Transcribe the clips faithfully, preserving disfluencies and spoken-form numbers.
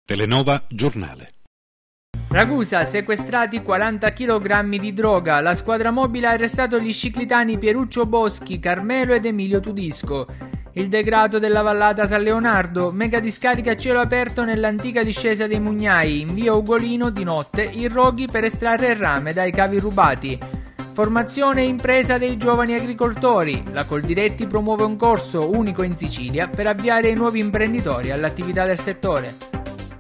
Telenova Giornale. Ragusa, sequestrati quaranta chilogrammi di droga. La squadra mobile ha arrestato gli sciclitani Pieruccio Boschi, Carmelo ed Emilio Tudisco. Il degrado della vallata San Leonardo, mega discarica a cielo aperto nell'antica discesa dei Mugnai, in via Ugolino di notte, i roghi per estrarre il rame dai cavi rubati. Formazione e impresa dei giovani agricoltori. La Coldiretti promuove un corso unico in Sicilia per avviare i nuovi imprenditori all'attività del settore.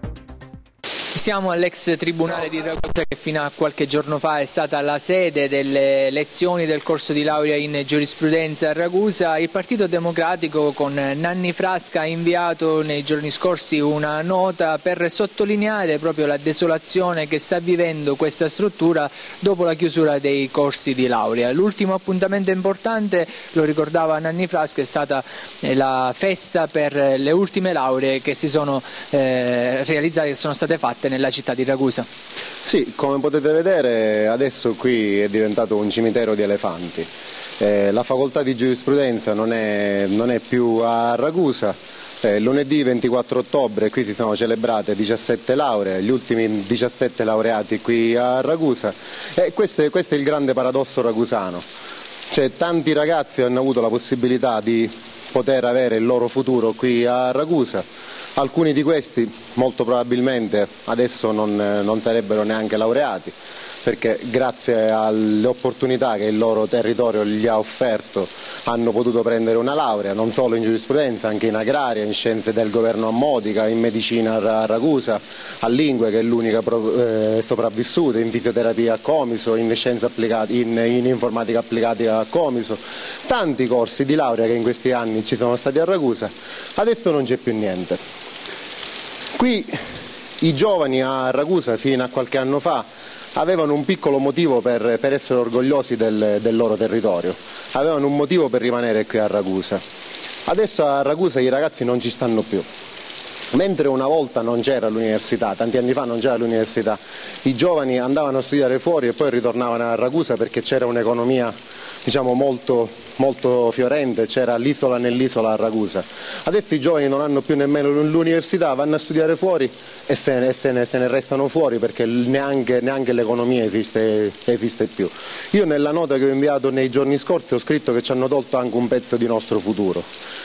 Siamo all'ex tribunale di Ragusa, che fino a qualche giorno fa è stata la sede delle lezioni del corso di laurea in giurisprudenza a Ragusa. Il Partito Democratico con Nanni Frasca ha inviato nei giorni scorsi una nota per sottolineare proprio la desolazione che sta vivendo questa struttura dopo la chiusura dei corsi di laurea. L'ultimo appuntamento importante, lo ricordava Nanni Frasca, è stata la festa per le ultime lauree che si sono eh, realizzate, che sono state fatte nella città di Ragusa. Sì, come potete vedere adesso qui è diventato un cimitero di elefanti. Eh, la facoltà di giurisprudenza non è, non è più a Ragusa. Eh, lunedì ventiquattro ottobre qui si sono celebrate diciassette lauree, gli ultimi diciassette laureati qui a Ragusa. E questo è, questo è il grande paradosso ragusano. Cioè, tanti ragazzi hanno avuto la possibilità di poter avere il loro futuro qui a Ragusa. Alcuni di questi molto probabilmente adesso non, non sarebbero neanche laureati, perché grazie alle opportunità che il loro territorio gli ha offerto hanno potuto prendere una laurea, non solo in giurisprudenza, anche in agraria, in scienze del governo a Modica, in medicina a Ragusa, a lingue che è l'unica eh, sopravvissuta, in fisioterapia a Comiso, in scienze applicate, in, in informatica applicata a Comiso, tanti corsi di laurea che in questi anni ci sono stati a Ragusa, adesso non c'è più niente. Qui i giovani a Ragusa fino a qualche anno fa avevano un piccolo motivo per, per essere orgogliosi del, del loro territorio, avevano un motivo per rimanere qui a Ragusa. Adesso a Ragusa i ragazzi non ci stanno più. Mentre una volta non c'era l'università, tanti anni fa non c'era l'università, i giovani andavano a studiare fuori e poi ritornavano a Ragusa perché c'era un'economia, diciamo, molto, molto fiorente, c'era l'isola nell'isola a Ragusa. Adesso i giovani non hanno più nemmeno l'università, vanno a studiare fuori e se ne, se ne, se ne restano fuori perché neanche, neanche l'economia esiste, esiste più. Io nella nota che ho inviato nei giorni scorsi ho scritto che ci hanno tolto anche un pezzo di nostro futuro.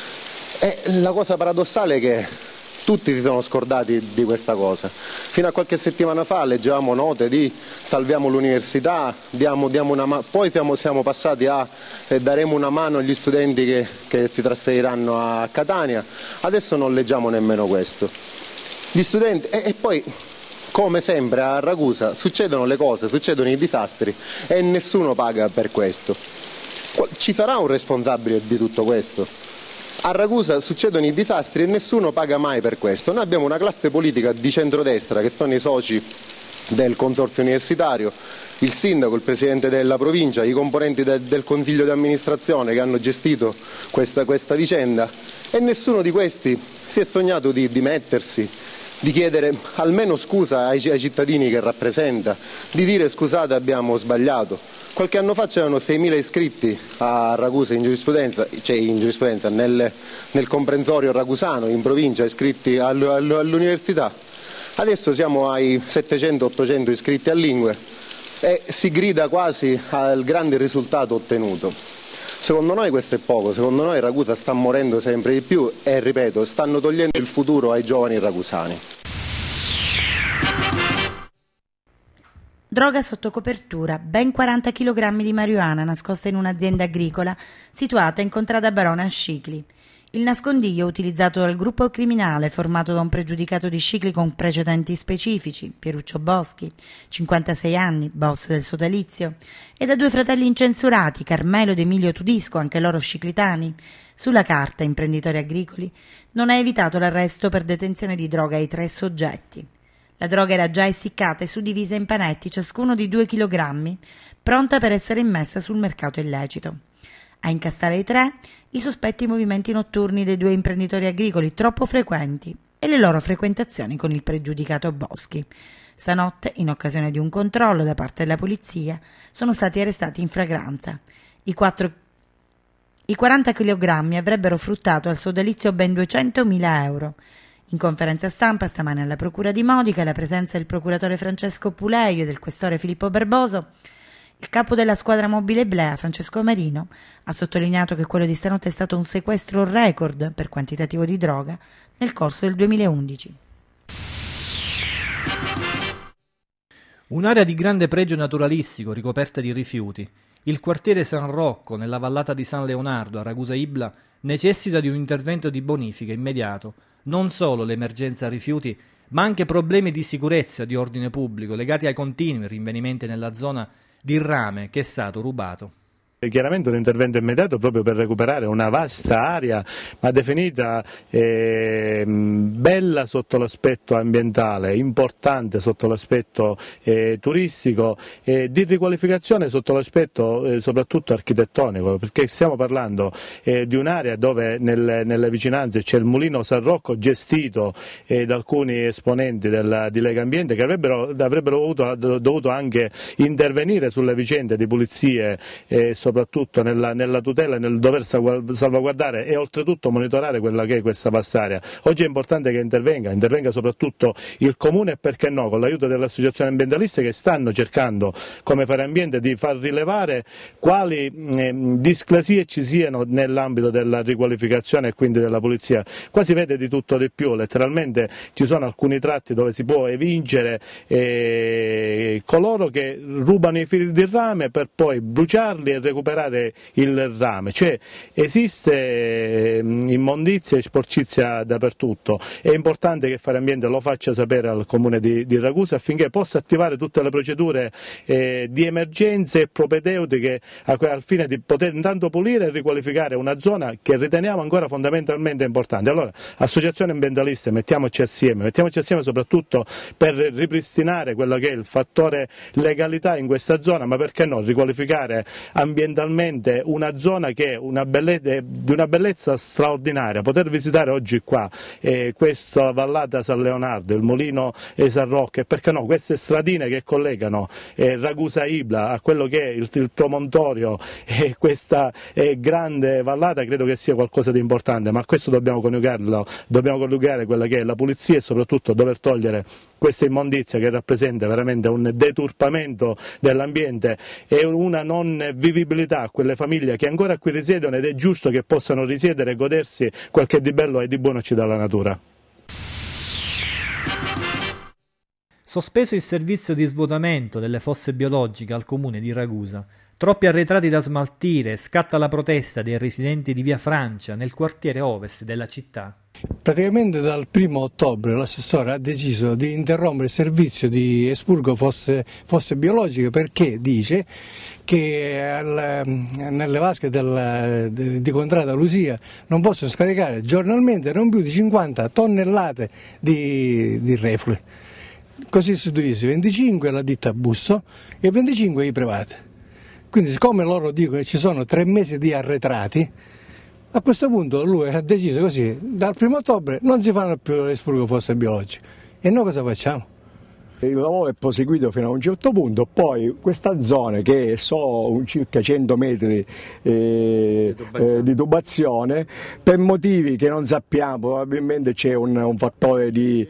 E la cosa paradossale è che tutti si sono scordati di questa cosa. Fino a qualche settimana fa leggevamo note di salviamo l'università, diamo, diamo una poi siamo, siamo passati a eh, daremo una mano agli studenti che, che si trasferiranno a Catania, adesso non leggiamo nemmeno questo. Gli studenti, e, e poi come sempre a Ragusa succedono le cose, succedono i disastri e nessuno paga per questo. Ci sarà un responsabile di tutto questo? A Ragusa succedono i disastri e nessuno paga mai per questo. Noi abbiamo una classe politica di centrodestra che sono i soci del consorzio universitario, il sindaco, il presidente della provincia, i componenti de, del consiglio di amministrazione che hanno gestito questa, questa vicenda e nessuno di questi si è sognato di dimettersi, di chiedere almeno scusa ai, ai cittadini che rappresenta, di dire scusate abbiamo sbagliato. Qualche anno fa c'erano seimila iscritti a Ragusa in giurisprudenza, cioè in giurisprudenza nel, nel comprensorio ragusano, in provincia, iscritti all'università. Adesso siamo ai settecento ottocento iscritti a lingue e si grida quasi al grande risultato ottenuto. Secondo noi questo è poco, secondo noi Ragusa sta morendo sempre di più e, ripeto, stanno togliendo il futuro ai giovani ragusani. Droga sotto copertura, ben quaranta chilogrammi di marijuana nascosta in un'azienda agricola situata in contrada Barone a Scicli. Il nascondiglio utilizzato dal gruppo criminale formato da un pregiudicato di Scicli con precedenti specifici, Pieruccio Boschi, cinquantasei anni, boss del sodalizio, e da due fratelli incensurati, Carmelo ed Emilio Tudisco, anche loro sciclitani, sulla carta imprenditori agricoli, non ha evitato l'arresto per detenzione di droga ai tre soggetti. La droga era già essiccata e suddivisa in panetti, ciascuno di due chilogrammi, pronta per essere immessa sul mercato illecito. A incassare i tre, i sospetti movimenti notturni dei due imprenditori agricoli troppo frequenti e le loro frequentazioni con il pregiudicato Boschi. Stanotte, in occasione di un controllo da parte della polizia, sono stati arrestati in fragranza. I, quattro... I quaranta chilogrammi avrebbero fruttato al sodalizio ben duecentomila euro. In conferenza stampa stamane alla Procura di Modica, la presenza del procuratore Francesco Puleio e del questore Filippo Barboso, il capo della squadra mobile Blea, Francesco Marino, ha sottolineato che quello di stanotte è stato un sequestro record per quantitativo di droga nel corso del duemilaundici. Un'area di grande pregio naturalistico ricoperta di rifiuti. Il quartiere San Rocco, nella vallata di San Leonardo, a Ragusa Ibla, necessita di un intervento di bonifica immediato. Non solo l'emergenza rifiuti, ma anche problemi di sicurezza di ordine pubblico legati ai continui rinvenimenti nella zona di rame che è stato rubato. Chiaramente un intervento immediato proprio per recuperare una vasta area, ma definita eh, bella sotto l'aspetto ambientale, importante sotto l'aspetto eh, turistico, eh, di riqualificazione sotto l'aspetto eh, soprattutto architettonico, perché stiamo parlando eh, di un'area dove nel, nelle vicinanze c'è il mulino San Rocco gestito eh, da alcuni esponenti della, di Lega Ambiente che avrebbero, avrebbero dovuto, dovuto anche intervenire sulle vicende di pulizie eh, soprattutto nella, nella tutela e nel dover salvaguardare e oltretutto monitorare quella che è questa vasta area. Oggi è importante che intervenga, intervenga soprattutto il Comune e perché no, con l'aiuto delle associazioni ambientaliste che stanno cercando, come Fare Ambiente, di far rilevare quali eh, discrasie ci siano nell'ambito della riqualificazione e quindi della pulizia. Qua si vede di tutto di più, letteralmente ci sono alcuni tratti dove si può evincere eh, coloro che rubano i fili di rame per poi bruciarli e recuperare il rame, cioè esiste immondizia e sporcizia dappertutto. È importante che Fare Ambiente lo faccia sapere al Comune di, di Ragusa affinché possa attivare tutte le procedure eh, di emergenze e propedeutiche al fine di poter intanto pulire e riqualificare una zona che riteniamo ancora fondamentalmente importante. Allora, associazioni ambientaliste, mettiamoci assieme, mettiamoci assieme soprattutto per ripristinare quello che è il fattore legalità in questa zona, ma perché no, riqualificare ambientalmente una zona che è una bellezza, di una bellezza straordinaria. Poter visitare oggi qua eh, questa vallata San Leonardo, il mulino eh, San Rocco e perché no queste stradine che collegano eh, Ragusa Ibla a quello che è il, il promontorio e eh, questa eh, grande vallata, credo che sia qualcosa di importante, ma a questo dobbiamo coniugarlo, dobbiamo coniugare quella che è la pulizia e soprattutto dover togliere questa immondizia che rappresenta veramente un deturpamento dell'ambiente e una non vivibilità a quelle famiglie che ancora qui risiedono, ed è giusto che possano risiedere e godersi quel che di bello e di buono ci dà la natura. Sospeso il servizio di svuotamento delle fosse biologiche al comune di Ragusa. Troppi arretrati da smaltire, scatta la protesta dei residenti di Via Francia nel quartiere ovest della città. Praticamente dal primo ottobre l'assessore ha deciso di interrompere il servizio di espurgo fosse, fosse biologiche perché dice che al, nelle vasche del, di, di Contrada Lusia non possono scaricare giornalmente non più di cinquanta tonnellate di, di reflui. Così si divise venticinque alla ditta Busso e venticinque ai privati. Quindi siccome loro dicono che ci sono tre mesi di arretrati, a questo punto lui ha deciso così, dal primo ottobre non si fanno più le espurgo fosse biologiche. E noi cosa facciamo? Il lavoro è proseguito fino a un certo punto, poi questa zona che è solo circa cento metri eh, di, tubazione. Eh, di tubazione, per motivi che non sappiamo, probabilmente c'è un, un fattore di,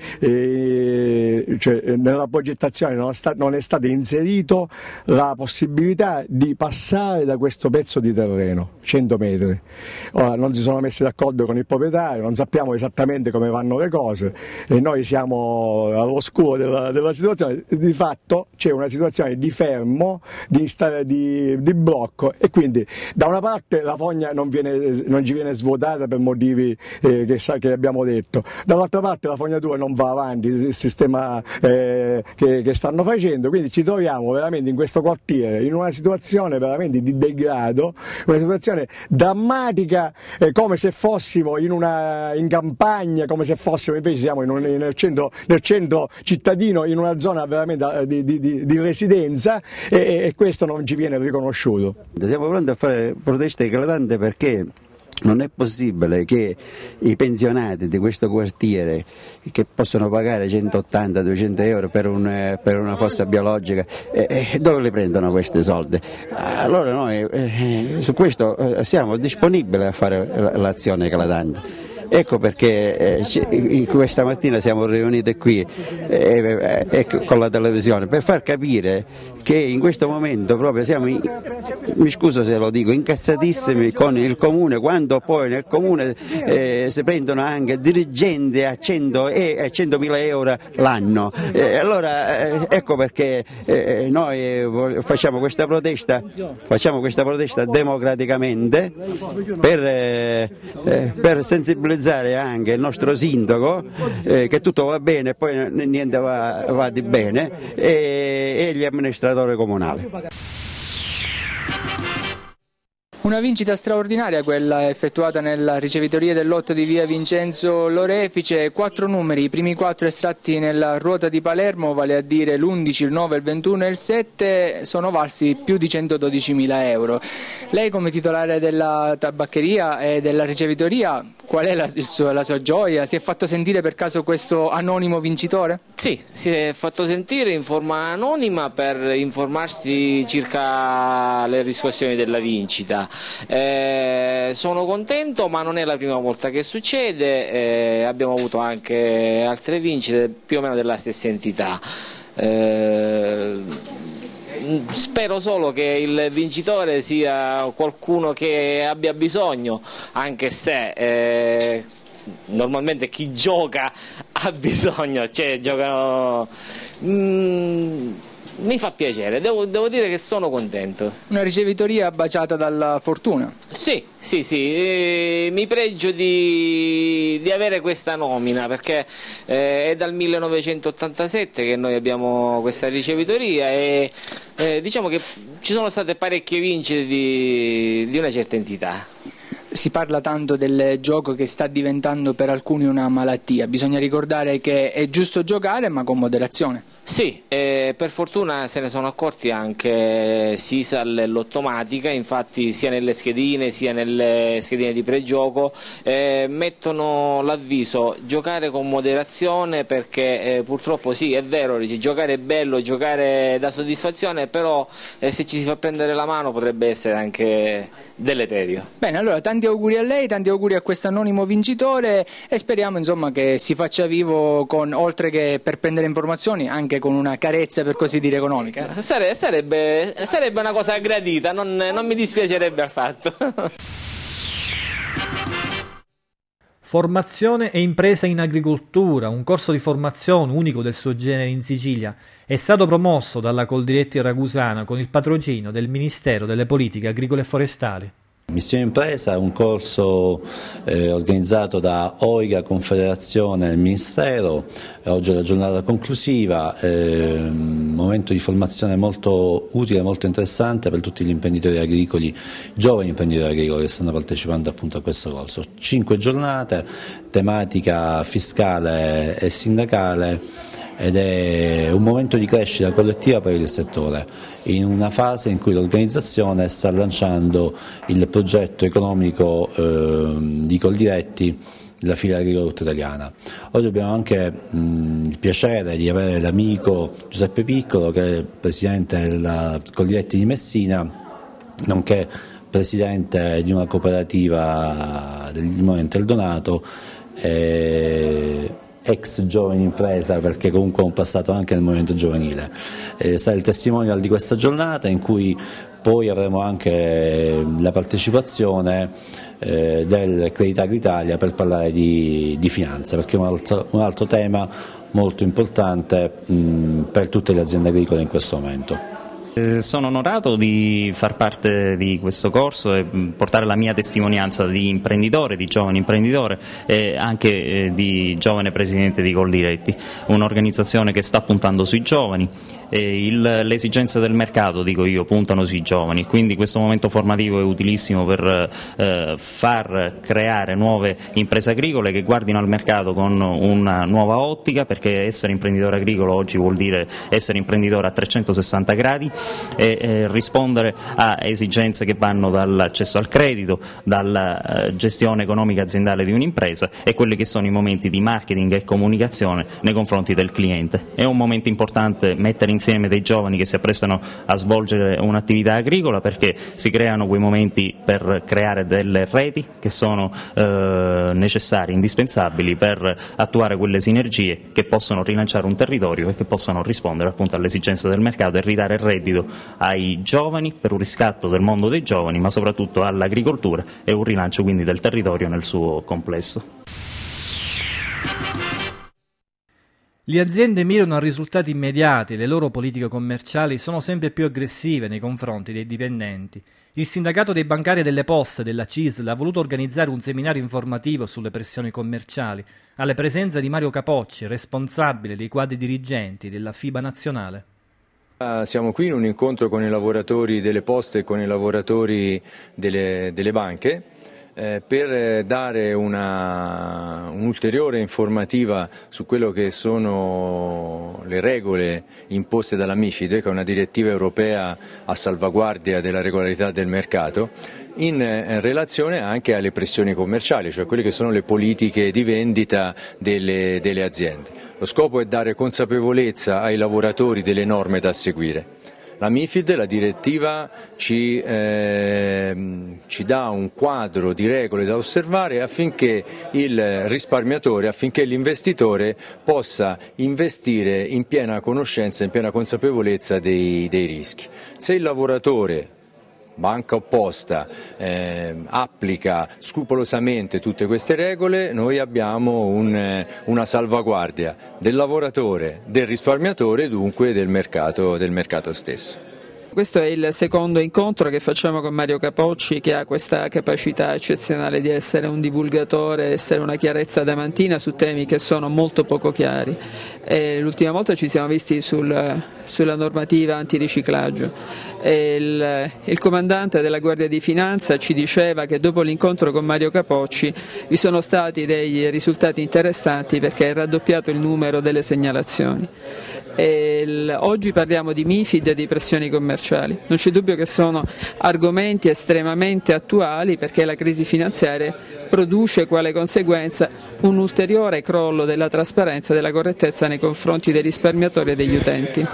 eh, cioè nella progettazione non è, sta, non è stato inserito la possibilità di passare da questo pezzo di terreno, cento metri. Ora non si sono messi d'accordo con il proprietario, non sappiamo esattamente come vanno le cose e noi siamo all'oscuro della, della situazione. Di fatto c'è una situazione di fermo, di, di, di blocco e quindi da una parte la fogna non, viene, non ci viene svuotata per motivi eh, che, che abbiamo detto, dall'altra parte la fognatura non va avanti, il sistema eh, che, che stanno facendo, quindi ci troviamo veramente in questo quartiere in una situazione veramente di degrado, una situazione drammatica, eh, come se fossimo in, una, in campagna, come se fossimo invece siamo in un, nel, centro, nel centro cittadino, in una zona veramente di, di, di residenza e, e questo non ci viene riconosciuto. Siamo pronti a fare proteste eclatanti perché non è possibile che i pensionati di questo quartiere che possono pagare centottanta duecento euro per, un, per una fossa biologica, eh, eh, dove li prendono questi soldi? Allora noi eh, su questo eh, siamo disponibili a fare l'azione eclatante. ecco perché eh, questa mattina siamo riuniti qui eh, eh, con la televisione per far capire che in questo momento proprio siamo, in, mi scuso se lo dico, incazzatissimi con il Comune, quando poi nel Comune eh, si prendono anche dirigenti a centomila euro l'anno. Eh, allora eh, ecco perché eh, noi facciamo questa protesta, facciamo questa protesta democraticamente per, eh, per sensibilizzare anche il nostro sindaco eh, che tutto va bene e poi niente va, va di bene e, e gli amministratori comunali. Una vincita straordinaria quella effettuata nella ricevitoria del lotto di via Vincenzo Lorefice, quattro numeri, i primi quattro estratti nella ruota di Palermo, vale a dire l'undici, il nove, il ventuno e il sette, sono valsi più di centododicimila euro. Lei come titolare della tabaccheria e della ricevitoria, qual è la, il suo, la sua gioia? Si è fatto sentire per caso questo anonimo vincitore? Sì, si è fatto sentire in forma anonima per informarsi circa le riscossioni della vincita. Eh, sono contento, ma non è la prima volta che succede, eh, abbiamo avuto anche altre vincite più o meno della stessa entità. Eh, spero solo che il vincitore sia qualcuno che abbia bisogno, anche se eh, normalmente chi gioca ha bisogno, cioè giocano... Mm, mi fa piacere, devo, devo dire che sono contento. Una ricevitoria baciata dalla fortuna? Sì, sì, sì, eh, mi pregio di, di avere questa nomina perché eh, è dal millenovecentottantasette che noi abbiamo questa ricevitoria e eh, diciamo che ci sono state parecchie vincite di, di una certa entità. Si parla tanto del gioco che sta diventando per alcuni una malattia, bisogna ricordare che è giusto giocare ma con moderazione. Sì, eh, per fortuna se ne sono accorti anche Sisal e l'Ottomatica, infatti sia nelle schedine sia nelle schedine di pregioco eh, mettono l'avviso giocare con moderazione perché eh, purtroppo sì, è vero, dice, giocare è bello, giocare dà soddisfazione, però eh, se ci si fa prendere la mano potrebbe essere anche deleterio. Bene, allora tanti auguri a lei, tanti auguri a questo anonimo vincitore e speriamo insomma che si faccia vivo con, oltre che per prendere informazioni, anche con una carezza per così dire economica. Sare, sarebbe, sarebbe una cosa gradita, non, non mi dispiacerebbe affatto. Formazione e impresa in agricoltura, un corso di formazione unico del suo genere in Sicilia, è stato promosso dalla Coldiretti Ragusana con il patrocinio del Ministero delle Politiche Agricole e Forestali. Missione Impresa è un corso eh, organizzato da OIGA, Confederazione e il Ministero, oggi è la giornata conclusiva, eh, un momento di formazione molto utile, molto interessante per tutti gli imprenditori agricoli, giovani imprenditori agricoli che stanno partecipando appunto a questo corso. Cinque giornate, tematica fiscale e sindacale, ed è un momento di crescita collettiva per il settore, in una fase in cui l'organizzazione sta lanciando il progetto economico eh, di Coldiretti, la filiera agricola italiana. Oggi abbiamo anche mh, il piacere di avere l'amico Giuseppe Piccolo, che è presidente della Coldiretti di Messina, nonché presidente di una cooperativa del Movimento Eldonato, eh, ex giovane impresa perché comunque ha un passato anche nel movimento giovanile. Eh, sarà il testimonial di questa giornata in cui poi avremo anche la partecipazione eh, del Credit Agritalia per parlare di, di finanza, perché è un altro, un altro tema molto importante mh, per tutte le aziende agricole in questo momento. Sono onorato di far parte di questo corso e portare la mia testimonianza di imprenditore, di giovane imprenditore e anche di giovane presidente di Coldiretti, un'organizzazione che sta puntando sui giovani. E il, le esigenze del mercato, dico io, puntano sui giovani, quindi questo momento formativo è utilissimo per eh, far creare nuove imprese agricole che guardino al mercato con una nuova ottica, perché essere imprenditore agricolo oggi vuol dire essere imprenditore a trecentosessanta gradi e eh, rispondere a esigenze che vanno dall'accesso al credito, dalla eh, gestione economica aziendale di un'impresa e quelli che sono i momenti di marketing e comunicazione nei confronti del cliente. È un momento importante mettere in l'insieme dei giovani che si apprestano a svolgere un'attività agricola, perché si creano quei momenti per creare delle reti che sono eh, necessarie, indispensabili per attuare quelle sinergie che possono rilanciare un territorio e che possono rispondere appunto alle esigenze del mercato e ridare reddito ai giovani, per un riscatto del mondo dei giovani, ma soprattutto all'agricoltura e un rilancio quindi del territorio nel suo complesso. Le aziende mirano a risultati immediati, le loro politiche commerciali sono sempre più aggressive nei confronti dei dipendenti. Il sindacato dei bancari e delle poste della C I S L ha voluto organizzare un seminario informativo sulle pressioni commerciali, alla presenza di Mario Capocci, responsabile dei quadri dirigenti della FIBA nazionale. Siamo qui in un incontro con i lavoratori delle poste e con i lavoratori delle, delle banche eh, per dare una, un'ulteriore informativa su quello che sono le regole imposte dalla MiFID, che è una direttiva europea a salvaguardia della regolarità del mercato, in relazione anche alle pressioni commerciali, cioè quelle che sono le politiche di vendita delle, delle aziende. Lo scopo è dare consapevolezza ai lavoratori delle norme da seguire. La MiFID, la direttiva, ci, eh, ci dà un quadro di regole da osservare affinché il risparmiatore, affinché l'investitore possa investire in piena conoscenza, in piena consapevolezza dei, dei rischi. Se il lavoratore, banca o posta, eh, applica scrupolosamente tutte queste regole, noi abbiamo un, una salvaguardia del lavoratore, del risparmiatore e dunque del mercato, del mercato stesso. Questo è il secondo incontro che facciamo con Mario Capocci, che ha questa capacità eccezionale di essere un divulgatore, essere una chiarezza adamantina su temi che sono molto poco chiari. E l'ultima volta ci siamo visti sul, sulla normativa antiriciclaggio. E il, il comandante della Guardia di Finanza ci diceva che dopo l'incontro con Mario Capocci vi sono stati dei risultati interessanti, perché è raddoppiato il numero delle segnalazioni. E il, oggi parliamo di MiFID e di pressioni commerciali. Non c'è dubbio che sono argomenti estremamente attuali, perché la crisi finanziaria produce quale conseguenza un ulteriore crollo della trasparenza e della correttezza nei confronti dei risparmiatori e degli utenti.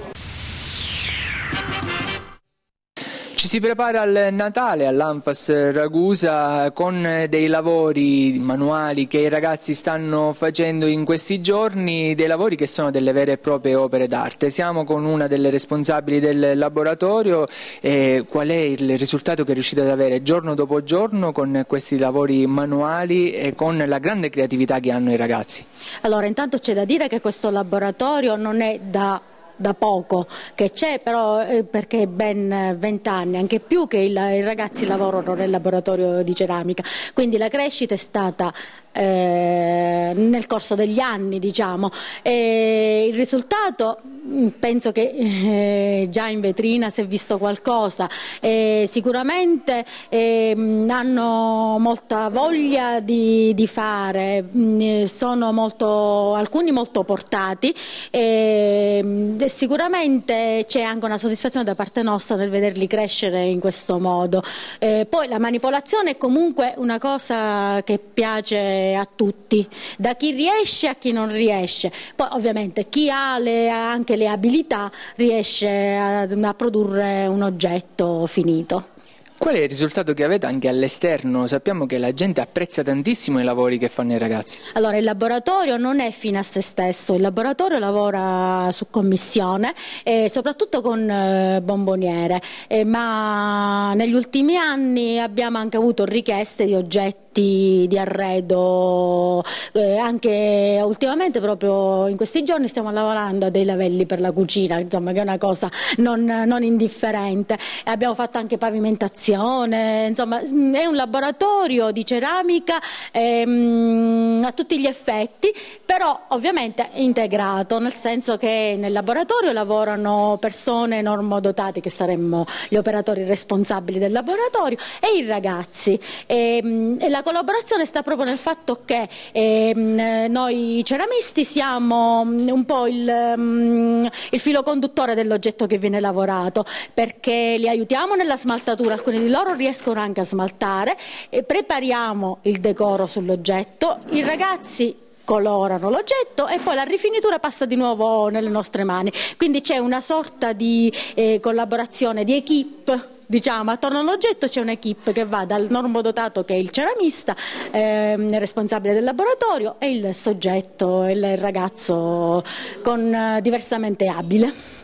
Ci si prepara al Natale all'Anfas Ragusa con dei lavori manuali che i ragazzi stanno facendo in questi giorni, dei lavori che sono delle vere e proprie opere d'arte. Siamo con una delle responsabili del laboratorio. E qual è il risultato che riuscite ad avere giorno dopo giorno con questi lavori manuali e con la grande creatività che hanno i ragazzi? Allora, intanto c'è da dire che questo laboratorio non è da da poco che c'è, però eh, perché è ben vent'anni, anche più, che il, i ragazzi lavorano nel laboratorio di ceramica, quindi la crescita è stata eh, nel corso degli anni, diciamo, e il risultato penso che eh, già in vetrina si è visto qualcosa, e sicuramente eh, hanno molta voglia di, di fare, sono molto, alcuni molto portati, e sicuramente c'è anche una soddisfazione da parte nostra nel vederli crescere in questo modo. Eh, poi la manipolazione è comunque una cosa che piace a tutti, da chi riesce a chi non riesce. Poi ovviamente chi ha le, anche le abilità riesce a, a produrre un oggetto finito. Qual è il risultato che avete anche all'esterno? Sappiamo che la gente apprezza tantissimo i lavori che fanno i ragazzi. Allora, il laboratorio non è fine a se stesso, il laboratorio lavora su commissione, e soprattutto con eh, bomboniere, eh, ma negli ultimi anni abbiamo anche avuto richieste di oggetti di arredo, eh, anche ultimamente, proprio in questi giorni stiamo lavorando a dei lavelli per la cucina, insomma, che è una cosa non, non indifferente. Abbiamo fatto anche pavimentazione, insomma è un laboratorio di ceramica ehm, a tutti gli effetti, però ovviamente integrato, nel senso che nel laboratorio lavorano persone normodotate, che saremmo gli operatori responsabili del laboratorio, e i ragazzi. E, e la La collaborazione sta proprio nel fatto che ehm, noi ceramisti siamo un po' il, um, il filo conduttore dell'oggetto che viene lavorato, perché li aiutiamo nella smaltatura, alcuni di loro riescono anche a smaltare, e prepariamo il decoro sull'oggetto, i ragazzi colorano l'oggetto e poi la rifinitura passa di nuovo nelle nostre mani. Quindi c'è una sorta di eh, collaborazione, di equipe. Diciamo, attorno all'oggetto c'è un'equipe che va dal normodotato, che è il ceramista, ehm, responsabile del laboratorio, e il soggetto, il ragazzo con, eh, diversamente abile.